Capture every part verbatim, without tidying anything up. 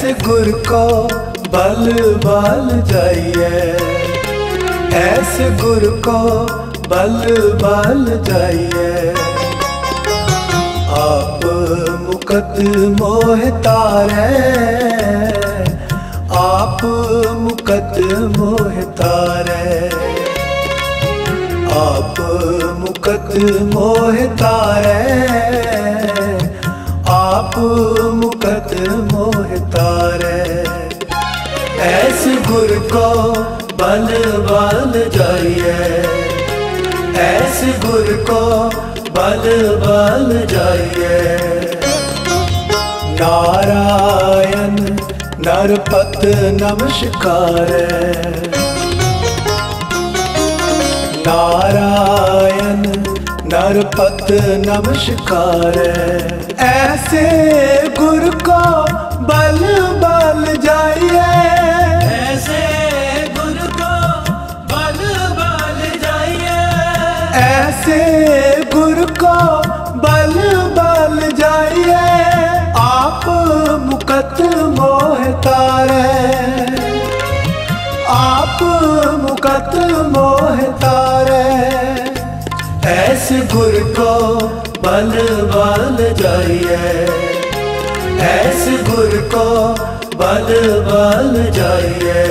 ऐसे गुर को बल बल जाइए, ऐसे गुर को बल बल जाइए। आप मुकत मोह तारे, आप मुकत मोह तारे, आप मुकत मोह तारे, आप मुकत मोह तारे। ऐसे गुर को बल बल जाइए, ऐसे गुर को बल बल जाइए। नारायण नरपत नमस्कार, नारायण नरपत नमस्कार। ऐसे गुर को बल बल जाइए, ऐसे गुर को बल बल जाइए, ऐसे गुर को बल बल जाइए। आप मुकत मोह तारे, आप मुकत मोह तारे। ऐसे गुर को बल बल जाइए, ऐसे गुर को बल बल जाइए।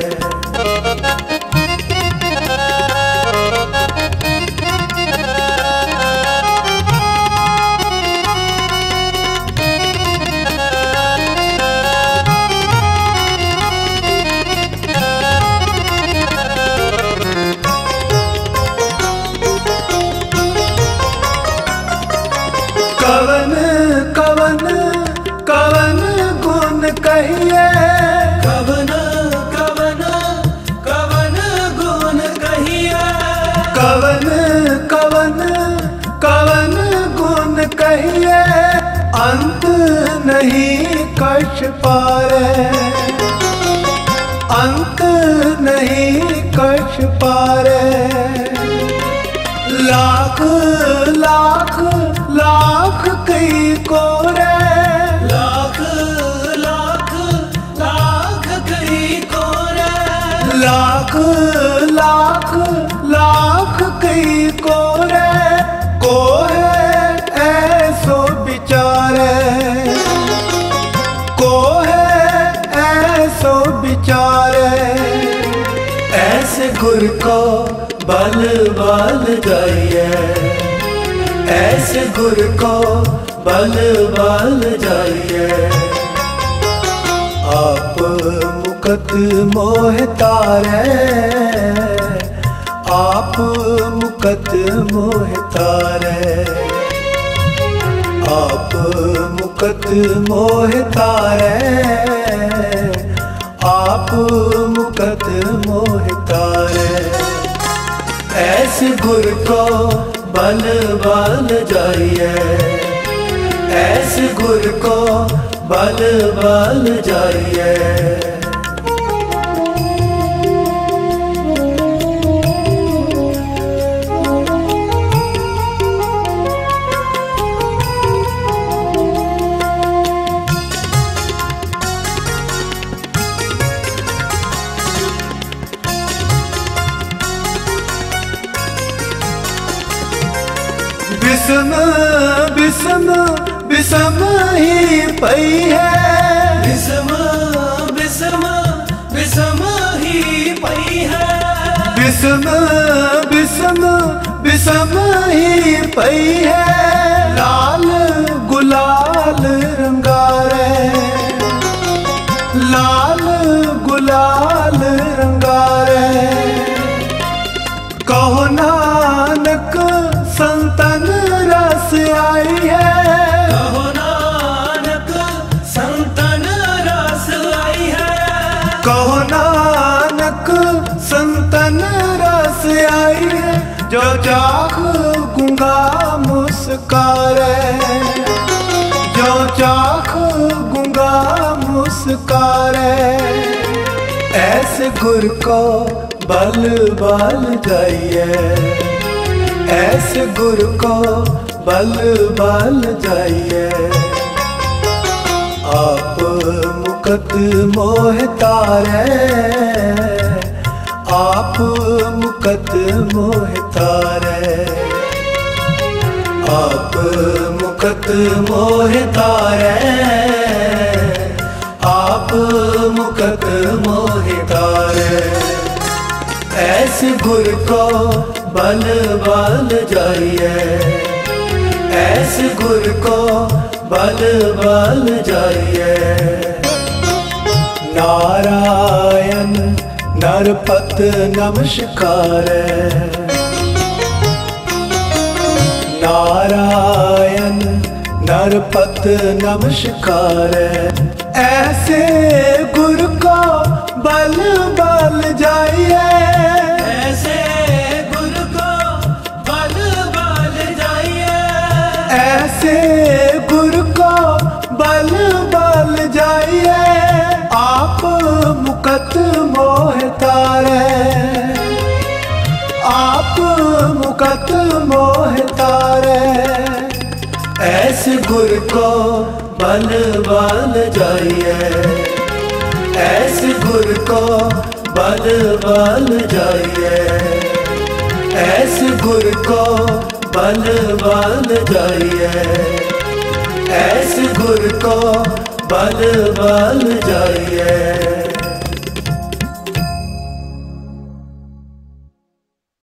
कवन कवन कवन गुण कहिए, कवन कवन कवन गुण कहिए, कवन कवन कवन गुण कहिए। अंत नहीं कछ पारे, अंत नहीं कछ पारे। लाख लाख लाख कई कोरे, लाख लाख लाख कई कोरे, लाख लाख लाख कई कोरे। कोहे ऐसो बिचारे, कोहे ऐसो बिचारे। ऐसे गुर को बल बल जाइए, ऐसे गुर को बल बल जाइए। आप मुकत मोह तारे, आप मुकत मोह तारे, आप मुकत मोह तारे, आप मुकत मोह तारे। ऐसे गुर को बल बल जाइए, ऐसे गुर को बल बल जाइए। बिसम बिसम बिसम ही पई है, बिसम बिसम बिसम ही पई है, बिसम बिसम बिसम ही पई है। लाल गुलाल रंगारे, लाल गुलाल रंगारे। कहो नानक संतन रस आई है, कहो नानक संतन रस आई है, कहो नानक संतन रस आई है। जो चाख गूंगा मुस्कारे, जो चाख गूंगा मुस्कारे। ऐसे गुर को बल बल जाइए, ऐसे गुर को बल बल जाइए। आप मुकत मोह तारै, आप मुकत मोह तारै, आप मुकत मोह तारै, आप मुकत मोह तारै। ऐसे गुर को बल बल जाइए, ऐसे गुर को बल बल जाइए। नारायण नरपत नमस्कार, नारायण नरपत नमस्कार। ऐसे गुर को बल बल जाइए, ऐसे गुर को बल बल जाइए, ऐसे गुर को बल बल जाइए। आप मुकत मोह तारै, आप मुकत मोह तारै। ऐसे गुर को बल बल जाइए, ऐसे गुर को बल बल जाइए, ऐसे गुर को बल बल जाइए, ऐसे गुर को बल बल जाइए।